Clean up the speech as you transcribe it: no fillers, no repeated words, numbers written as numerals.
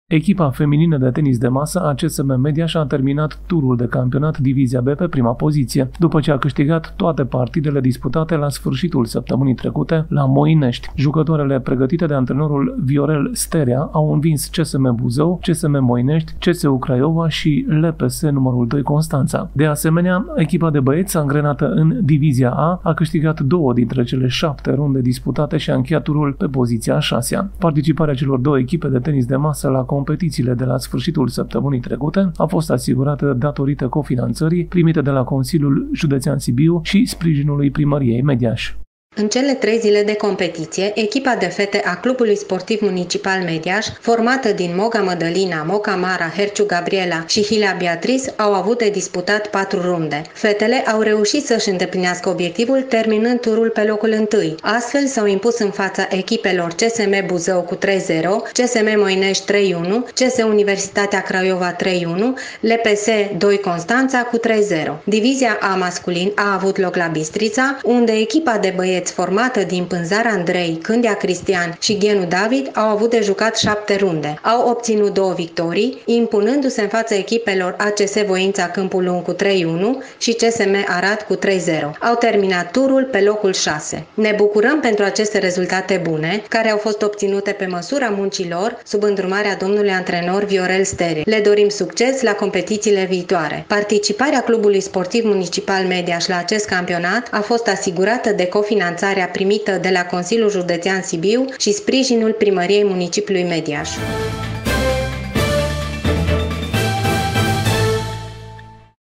Echipa feminină de tenis de masă a CSM Mediaș a terminat turul de campionat Divizia B pe prima poziție, după ce a câștigat toate partidele disputate la sfârșitul săptămânii trecute la Moinești. Jucătoarele pregătite de antrenorul Viorel Sterea au învins CSM Buzău, CSM Moinești, CSU Craiova și LPS numărul 2 Constanța. De asemenea, echipa de băieți angrenată în Divizia A a câștigat 2 dintre cele 7 runde disputate și a încheiat turul pe poziția a 6-a. Participarea celor două echipe de tenis de masă la competițiile de la sfârșitul săptămânii trecute a fost asigurată datorită cofinanțării primite de la Consiliul Județean Sibiu și sprijinului Primăriei Mediaș. În cele 3 zile de competiție, echipa de fete a Clubului Sportiv Municipal Mediaș, formată din Moga Mădălina, Moca Mara, Herciu Gabriela și Hilea Beatrice, au avut de disputat 4 runde. Fetele au reușit să-și îndeplinească obiectivul terminând turul pe locul 1. Astfel s-au impus în fața echipelor CSM Buzău cu 3-0, CSM Moinești 3-1, CS Universitatea Craiova 3-1, LPS 2 Constanța cu 3-0. Divizia A masculin a avut loc la Bistrița, unde echipa de băieți formată din Pânzar Andrei, Cândia Cristian și Ghenu David au avut de jucat 7 runde. Au obținut 2 victorii, impunându-se în fața echipelor ACS Voința Câmpul Lung cu 3-1 și CSM Arad cu 3-0. Au terminat turul pe locul 6. Ne bucurăm pentru aceste rezultate bune, care au fost obținute pe măsura muncilor sub îndrumarea domnului antrenor Viorel Stere. Le dorim succes la competițiile viitoare. Participarea Clubului Sportiv Municipal Mediaș la acest campionat a fost asigurată de cofinanțarea primită de la Consiliul Județean Sibiu și sprijinul Primăriei Municipiului Mediaș.